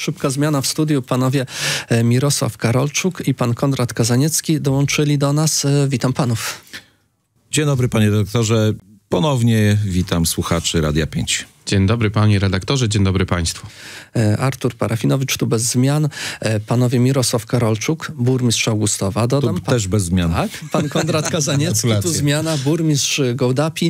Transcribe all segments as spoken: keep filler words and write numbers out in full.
Szybka zmiana w studiu. Panowie Mirosław Karolczuk i pan Konrad Kazaniecki dołączyli do nas. Witam panów. Dzień dobry, panie redaktorze. Ponownie witam słuchaczy Radia pięć. Dzień dobry panie redaktorze, dzień dobry państwu. Artur Parafinowicz, tu bez zmian. Panowie Mirosław Karolczuk, burmistrz Augustowa. Dodam, Tu pan, też bez zmian. Tak, pan Konrad Kazaniecki, tu zmiana, burmistrz Gołdapi.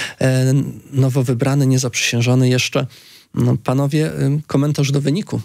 Nowo wybrany, niezaprzysiężony jeszcze. No, panowie, komentarz do wyniku.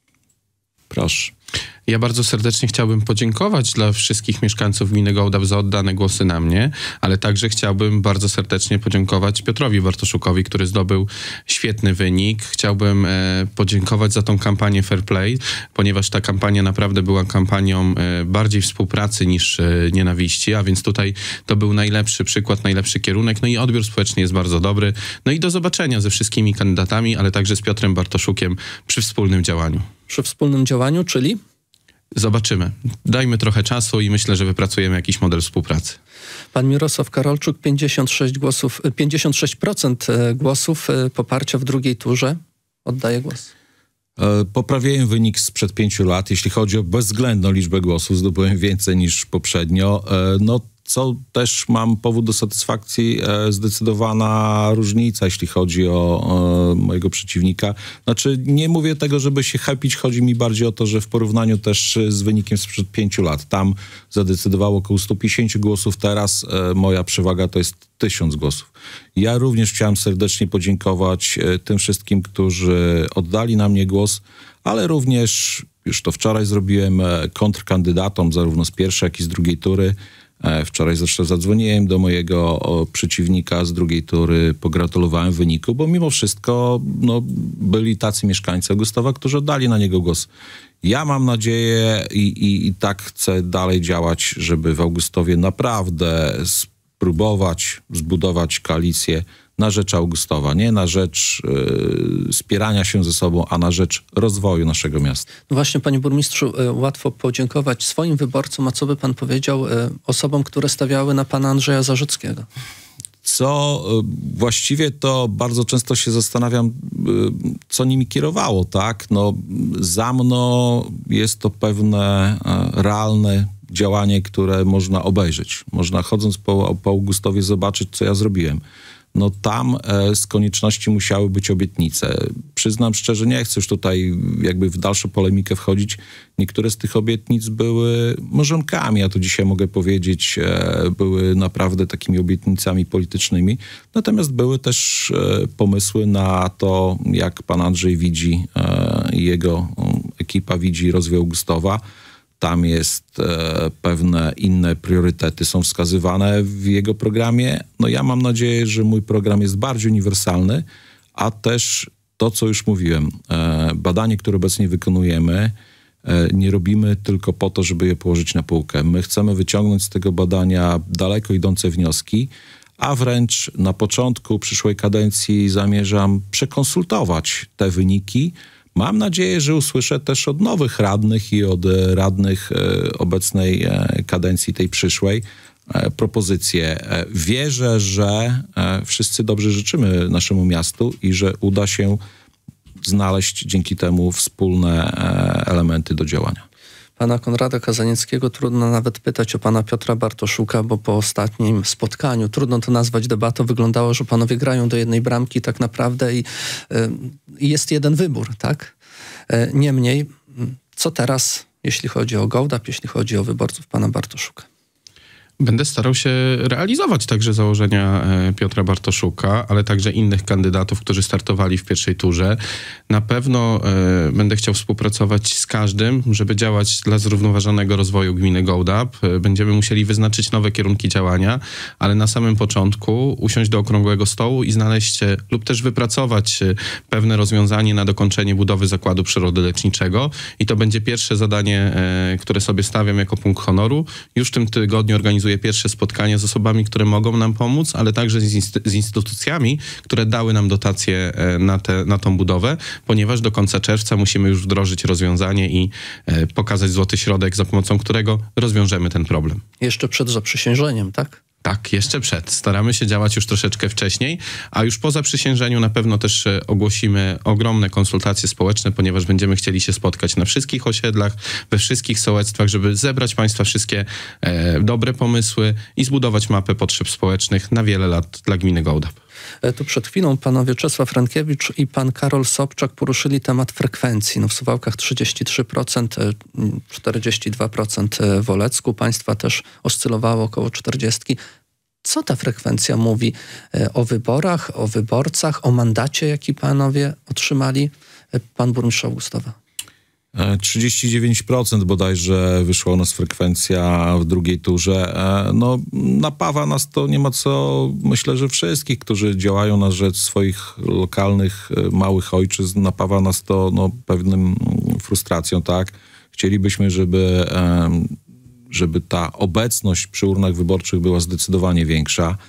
Proszę. Ja bardzo serdecznie chciałbym podziękować dla wszystkich mieszkańców gminy Gołdap za oddane głosy na mnie, ale także chciałbym bardzo serdecznie podziękować Piotrowi Bartoszukowi, który zdobył świetny wynik. Chciałbym e, podziękować za tą kampanię Fair Play, ponieważ ta kampania naprawdę była kampanią e, bardziej współpracy niż e, nienawiści, a więc tutaj to był najlepszy przykład, najlepszy kierunek, no i odbiór społeczny jest bardzo dobry. No i do zobaczenia ze wszystkimi kandydatami, ale także z Piotrem Bartoszukiem przy wspólnym działaniu. Przy wspólnym działaniu, czyli? Zobaczymy. Dajmy trochę czasu i myślę, że wypracujemy jakiś model współpracy. Pan Mirosław Karolczuk, pięćdziesiąt sześć głosów, pięćdziesiąt sześć procent głosów poparcia w drugiej turze. Oddaję głos. Poprawiłem wynik sprzed pięciu lat. Jeśli chodzi o bezwzględną liczbę głosów, zdobyłem więcej niż poprzednio. No, co też mam powód do satysfakcji, zdecydowana różnica, jeśli chodzi o mojego przeciwnika. Znaczy, nie mówię tego, żeby się chepić, chodzi mi bardziej o to, że w porównaniu też z wynikiem sprzed pięciu lat, tam zadecydowało około sto pięćdziesiąt głosów, teraz moja przewaga to jest tysiąc głosów. Ja również chciałem serdecznie podziękować tym wszystkim, którzy oddali na mnie głos, ale również, już to wczoraj zrobiłem, kontrkandydatom zarówno z pierwszej, jak i z drugiej tury. Wczoraj zresztą zadzwoniłem do mojego przeciwnika z drugiej tury, pogratulowałem wyniku, bo mimo wszystko no, byli tacy mieszkańcy Augustowa, którzy oddali na niego głos. Ja mam nadzieję i, i, i tak chcę dalej działać, żeby w Augustowie naprawdę spróbować zbudować koalicję na rzecz Augustowa, nie na rzecz y, spierania się ze sobą, a na rzecz rozwoju naszego miasta. No właśnie, panie burmistrzu, y, łatwo podziękować swoim wyborcom, a co by pan powiedział y, osobom, które stawiały na pana Andrzeja Zarzyckiego? Co y, właściwie to bardzo często się zastanawiam, y, co nimi kierowało, tak? No, za mną jest to pewne y, realne działanie, które można obejrzeć. Można chodząc po, po Augustowie zobaczyć, co ja zrobiłem. No tam e, z konieczności musiały być obietnice. Przyznam szczerze, nie chcę już tutaj jakby w dalszą polemikę wchodzić. Niektóre z tych obietnic były marzonkami, ja to dzisiaj mogę powiedzieć, e, były naprawdę takimi obietnicami politycznymi. Natomiast były też e, pomysły na to, jak pan Andrzej widzi e, i jego e, ekipa widzi rozwój Augustowa. Tam jest e, pewne inne priorytety są wskazywane w jego programie. No ja mam nadzieję, że mój program jest bardziej uniwersalny, a też to, co już mówiłem, e, badanie, które obecnie wykonujemy, e, nie robimy tylko po to, żeby je położyć na półkę. My chcemy wyciągnąć z tego badania daleko idące wnioski, a wręcz na początku przyszłej kadencji zamierzam przekonsultować te wyniki. Mam nadzieję, że usłyszę też od nowych radnych i od radnych obecnej kadencji, tej przyszłej, propozycje. Wierzę, że wszyscy dobrze życzymy naszemu miastu i że uda się znaleźć dzięki temu wspólne elementy do działania. Pana Konrada Kazanieckiego trudno nawet pytać o pana Piotra Bartoszuka, bo po ostatnim spotkaniu, trudno to nazwać debatą, wyglądało, że panowie grają do jednej bramki tak naprawdę i y, jest jeden wybór, tak? Y, niemniej, co teraz, jeśli chodzi o Gołdap, jeśli chodzi o wyborców pana Bartoszuka? Będę starał się realizować także założenia Piotra Bartoszuka, ale także innych kandydatów, którzy startowali w pierwszej turze. Na pewno e, będę chciał współpracować z każdym, żeby działać dla zrównoważonego rozwoju gminy Gołdap. Będziemy musieli wyznaczyć nowe kierunki działania, ale na samym początku usiąść do okrągłego stołu i znaleźć lub też wypracować pewne rozwiązanie na dokończenie budowy zakładu przyrodoleczniczego. I to będzie pierwsze zadanie, e, które sobie stawiam jako punkt honoru. Już w tym tygodniu organizuję pierwsze spotkania z osobami, które mogą nam pomóc, ale także z, inst z instytucjami, które dały nam dotacje na, te, na tą budowę, ponieważ do końca czerwca musimy już wdrożyć rozwiązanie i e, pokazać złoty środek, za pomocą którego rozwiążemy ten problem. Jeszcze przed zaprzysiężeniem, tak? Tak, jeszcze przed. Staramy się działać już troszeczkę wcześniej, a już po zaprzysiężeniu na pewno też ogłosimy ogromne konsultacje społeczne, ponieważ będziemy chcieli się spotkać na wszystkich osiedlach, we wszystkich sołectwach, żeby zebrać Państwa wszystkie e, dobre pomysły i zbudować mapę potrzeb społecznych na wiele lat dla gminy Gołdap. Tu przed chwilą panowie Czesław Rankiewicz i pan Karol Sobczak poruszyli temat frekwencji. No w Suwałkach trzydzieści trzy procent, czterdzieści dwa procent w Olecku. Państwa też oscylowało około czterdzieści procent. Co ta frekwencja mówi o wyborach, o wyborcach, o mandacie, jaki panowie otrzymali? Pan burmistrz Augustowa. trzydzieści dziewięć procent bodajże wyszła u nas frekwencja w drugiej turze. No, napawa nas to nie ma co, myślę, że wszystkich, którzy działają na rzecz swoich lokalnych, małych ojczyzn, napawa nas to no, pewnym frustracją, tak? Chcielibyśmy, żeby, żeby ta obecność przy urnach wyborczych była zdecydowanie większa.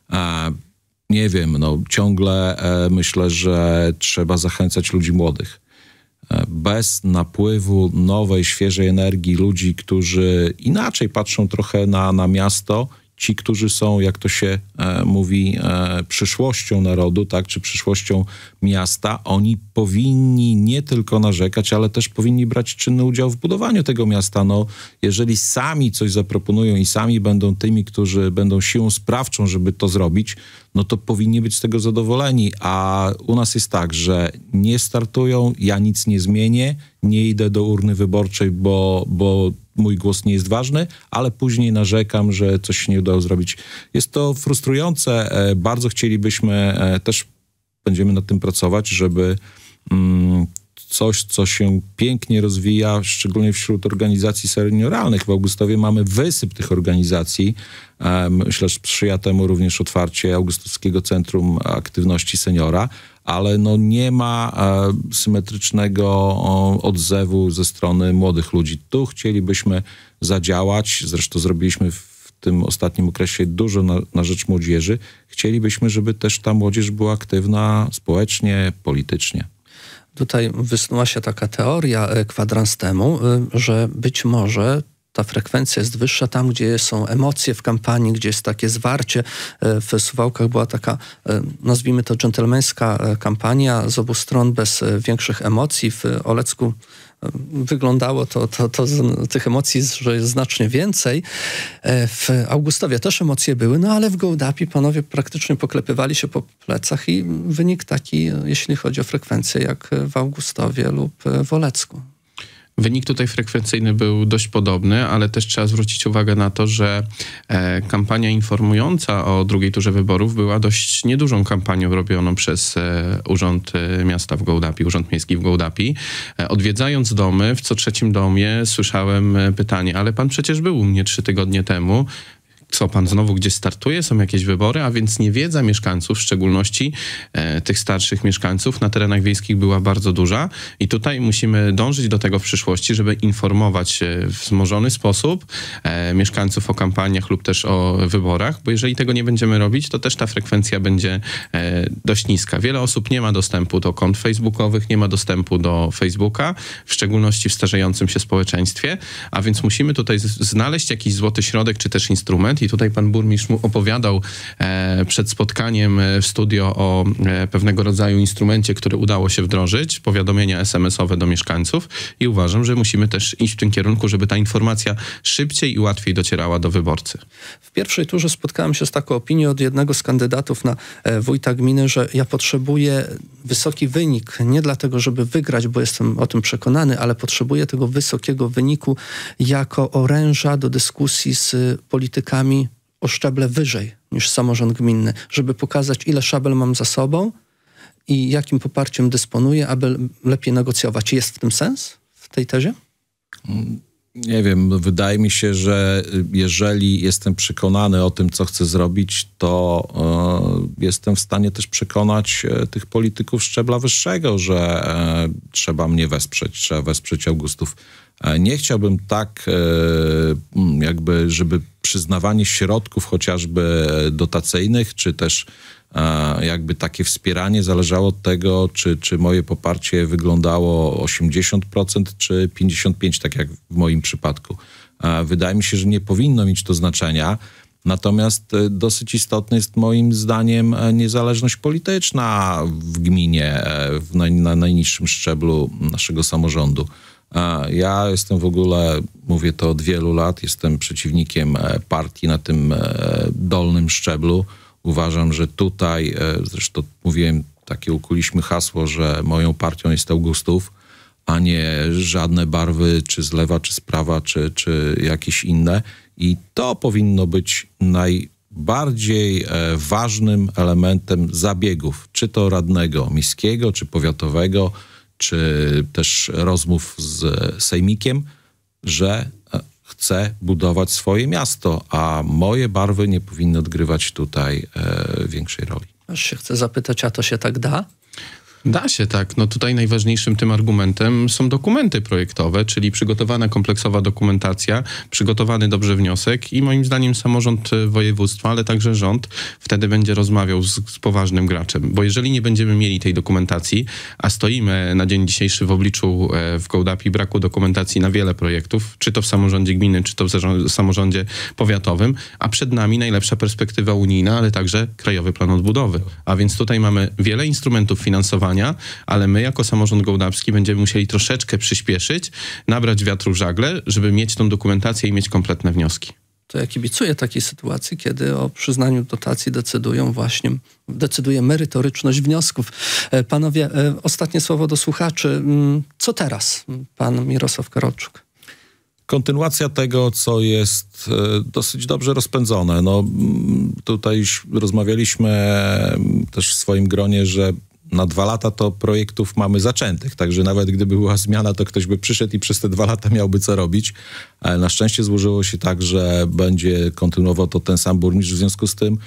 Nie wiem, no, ciągle myślę, że trzeba zachęcać ludzi młodych. Bez napływu nowej, świeżej energii ludzi, którzy inaczej patrzą trochę na, na miasto, ci, którzy są, jak to się e, mówi, e, przyszłością narodu, tak, czy przyszłością miasta, oni powinni nie tylko narzekać, ale też powinni brać czynny udział w budowaniu tego miasta. No, jeżeli sami coś zaproponują i sami będą tymi, którzy będą siłą sprawczą, żeby to zrobić, no to powinni być z tego zadowoleni. A u nas jest tak, że nie startują, ja nic nie zmienię, nie idę do urny wyborczej, bo, bo mój głos nie jest ważny, ale później narzekam, że coś się nie udało zrobić. Jest to frustrujące. Bardzo chcielibyśmy, też będziemy nad tym pracować, żeby coś, co się pięknie rozwija, szczególnie wśród organizacji senioralnych. W Augustowie mamy wysyp tych organizacji. Myślę, że sprzyja temu również otwarcie Augustowskiego Centrum Aktywności Seniora, ale no nie ma e, symetrycznego o, odzewu ze strony młodych ludzi. Tu chcielibyśmy zadziałać, zresztą zrobiliśmy w tym ostatnim okresie dużo na, na rzecz młodzieży. Chcielibyśmy, żeby też ta młodzież była aktywna społecznie, politycznie. Tutaj wysnuła się taka teoria kwadrans temu, że być może ta frekwencja jest wyższa tam, gdzie są emocje w kampanii, gdzie jest takie zwarcie. W Suwałkach była taka, nazwijmy to, dżentelmeńska kampania z obu stron bez większych emocji. W Olecku wyglądało to, to, to z tych emocji, że jest znacznie więcej. W Augustowie też emocje były, no ale w Gołdapi panowie praktycznie poklepywali się po plecach i wynik taki, jeśli chodzi o frekwencję, jak w Augustowie lub w Olecku. Wynik tutaj frekwencyjny był dość podobny, ale też trzeba zwrócić uwagę na to, że e, kampania informująca o drugiej turze wyborów była dość niedużą kampanią robioną przez e, Urząd Miasta w Gołdapi, Urząd Miejski w Gołdapi. E, odwiedzając domy, w co trzecim domie słyszałem pytanie, ale pan przecież był u mnie trzy tygodnie temu. Co pan znowu gdzieś startuje, są jakieś wybory, a więc niewiedza mieszkańców, w szczególności e, tych starszych mieszkańców na terenach wiejskich była bardzo duża i tutaj musimy dążyć do tego w przyszłości, żeby informować e, w wzmożony sposób e, mieszkańców o kampaniach lub też o wyborach, bo jeżeli tego nie będziemy robić, to też ta frekwencja będzie e, dość niska. Wiele osób nie ma dostępu do kont facebookowych, nie ma dostępu do Facebooka, w szczególności w starzejącym się społeczeństwie, a więc musimy tutaj znaleźć jakiś złoty środek, czy też instrument. I tutaj pan burmistrz mu opowiadał e, przed spotkaniem w studio o e, pewnego rodzaju instrumencie, który udało się wdrożyć, powiadomienia es em esowe do mieszkańców i uważam, że musimy też iść w tym kierunku, żeby ta informacja szybciej i łatwiej docierała do wyborcy. W pierwszej turze spotkałem się z taką opinią od jednego z kandydatów na e, wójta gminy, że ja potrzebuję wysoki wynik, nie dlatego, żeby wygrać, bo jestem o tym przekonany, ale potrzebuję tego wysokiego wyniku jako oręża do dyskusji z politykami o szczeble wyżej niż samorząd gminny, żeby pokazać, ile szabel mam za sobą i jakim poparciem dysponuję, aby lepiej negocjować. Jest w tym sens, w tej tezie? Nie wiem, wydaje mi się, że jeżeli jestem przekonany o tym, co chcę zrobić, to y, jestem w stanie też przekonać y, tych polityków szczebla wyższego, że y, trzeba mnie wesprzeć, trzeba wesprzeć Augustów. Y, nie chciałbym tak y, jakby, żeby przyznawanie środków chociażby dotacyjnych, czy też y, jakby takie wspieranie zależało od tego, czy, czy moje poparcie wyglądało osiemdziesiąt procent, czy pięćdziesiąt pięć procent, tak jak w moim przypadku. Y, wydaje mi się, że nie powinno mieć to znaczenia. Natomiast dosyć istotna jest moim zdaniem niezależność polityczna w gminie, w naj, na najniższym szczeblu naszego samorządu. Ja jestem w ogóle, mówię to od wielu lat, jestem przeciwnikiem partii na tym dolnym szczeblu. Uważam, że tutaj, zresztą mówiłem, takie ukuliśmy hasło, że moją partią jest Augustów, a nie żadne barwy, czy z lewa, czy z prawa, czy, czy jakieś inne. I to powinno być najbardziej ważnym elementem zabiegów, czy to radnego miejskiego, czy powiatowego, czy też rozmów z sejmikiem, że chce budować swoje miasto, a moje barwy nie powinny odgrywać tutaj e, większej roli. Aż się chcę zapytać, a to się tak da? Da się tak. No tutaj najważniejszym tym argumentem są dokumenty projektowe, czyli przygotowana kompleksowa dokumentacja, przygotowany dobrze wniosek i moim zdaniem samorząd województwa, ale także rząd wtedy będzie rozmawiał z, z poważnym graczem. Bo jeżeli nie będziemy mieli tej dokumentacji, a stoimy na dzień dzisiejszy w obliczu w Gołdapi braku dokumentacji na wiele projektów, czy to w samorządzie gminnym, czy to w samorządzie powiatowym, a przed nami najlepsza perspektywa unijna, ale także Krajowy Plan Odbudowy. A więc tutaj mamy wiele instrumentów finansowania, ale my jako samorząd gołdapski będziemy musieli troszeczkę przyspieszyć, nabrać wiatru w żagle, żeby mieć tą dokumentację i mieć kompletne wnioski. To ja kibicuję takiej sytuacji, kiedy o przyznaniu dotacji decydują właśnie, decyduje merytoryczność wniosków. Panowie, ostatnie słowo do słuchaczy. Co teraz, pan Mirosław Karolczuk? Kontynuacja tego, co jest dosyć dobrze rozpędzone. No, tutaj już rozmawialiśmy też w swoim gronie, że na dwa lata to projektów mamy zaczętych, także nawet gdyby była zmiana, to ktoś by przyszedł i przez te dwa lata miałby co robić. Ale na szczęście złożyło się tak, że będzie kontynuował to ten sam burmistrz. W związku z tym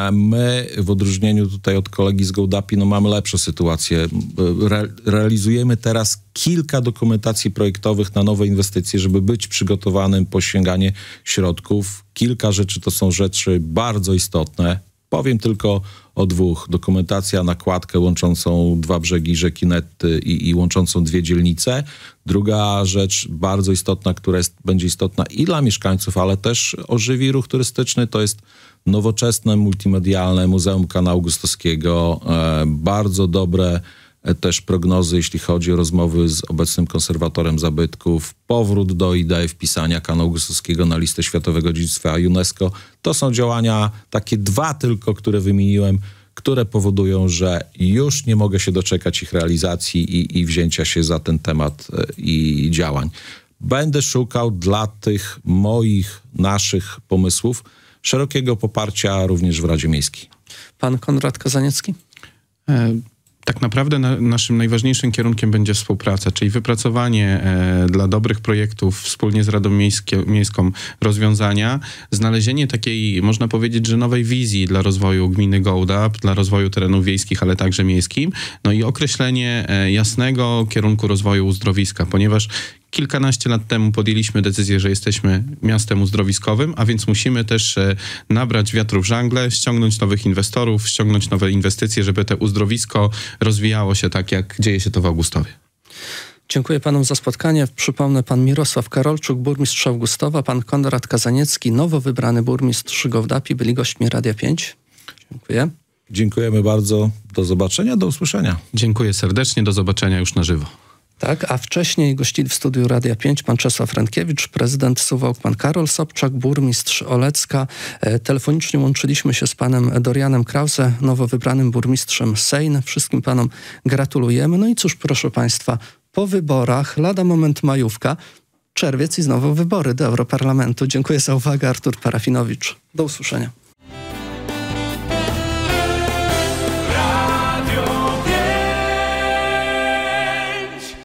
my w odróżnieniu tutaj od kolegi z Gołdapi, no mamy lepszą sytuację. Re realizujemy teraz kilka dokumentacji projektowych na nowe inwestycje, żeby być przygotowanym po sięganie środków. Kilka rzeczy to są rzeczy bardzo istotne. Powiem tylko o dwóch. Dokumentacja na kładkę łączącą dwa brzegi rzeki Netty i, i łączącą dwie dzielnice. Druga rzecz bardzo istotna, która jest, będzie istotna i dla mieszkańców, ale też ożywi ruch turystyczny, to jest nowoczesne, multimedialne Muzeum Kanału Gustowskiego. E, bardzo dobre też prognozy, jeśli chodzi o rozmowy z obecnym konserwatorem zabytków, powrót do idei wpisania Kanału Gustowskiego na listę Światowego Dziedzictwa UNESCO. To są działania, takie dwa tylko, które wymieniłem, które powodują, że już nie mogę się doczekać ich realizacji i, i wzięcia się za ten temat i działań. Będę szukał dla tych moich, naszych pomysłów szerokiego poparcia również w Radzie Miejskiej. Pan Konrad Kazaniecki? E Tak naprawdę na, naszym najważniejszym kierunkiem będzie współpraca, czyli wypracowanie e, dla dobrych projektów wspólnie z Radą Miejskie, Miejską rozwiązania, znalezienie takiej, można powiedzieć, że nowej wizji dla rozwoju gminy Gołdap, dla rozwoju terenów wiejskich, ale także miejskim, no i określenie e, jasnego kierunku rozwoju uzdrowiska, ponieważ kilkanaście lat temu podjęliśmy decyzję, że jesteśmy miastem uzdrowiskowym, a więc musimy też nabrać wiatru w żagle, ściągnąć nowych inwestorów, ściągnąć nowe inwestycje, żeby to uzdrowisko rozwijało się tak, jak dzieje się to w Augustowie. Dziękuję panom za spotkanie. Przypomnę, pan Mirosław Karolczuk, burmistrz Augustowa, pan Konrad Kazaniecki, nowo wybrany burmistrz Gołdapi, byli gośćmi Radia pięć. Dziękuję. Dziękujemy bardzo. Do zobaczenia, do usłyszenia. Dziękuję serdecznie, do zobaczenia już na żywo. Tak, a wcześniej gościli w studiu Radia pięć pan Czesław Rętkiewicz, prezydent Suwałk, pan Karol Sobczak, burmistrz Olecka. E, telefonicznie łączyliśmy się z panem Dorianem Krause, nowo wybranym burmistrzem Sejn. Wszystkim panom gratulujemy. No i cóż, proszę państwa, po wyborach, lada moment majówka, czerwiec i znowu wybory do Europarlamentu. Dziękuję za uwagę. Artur Parafinowicz. Do usłyszenia.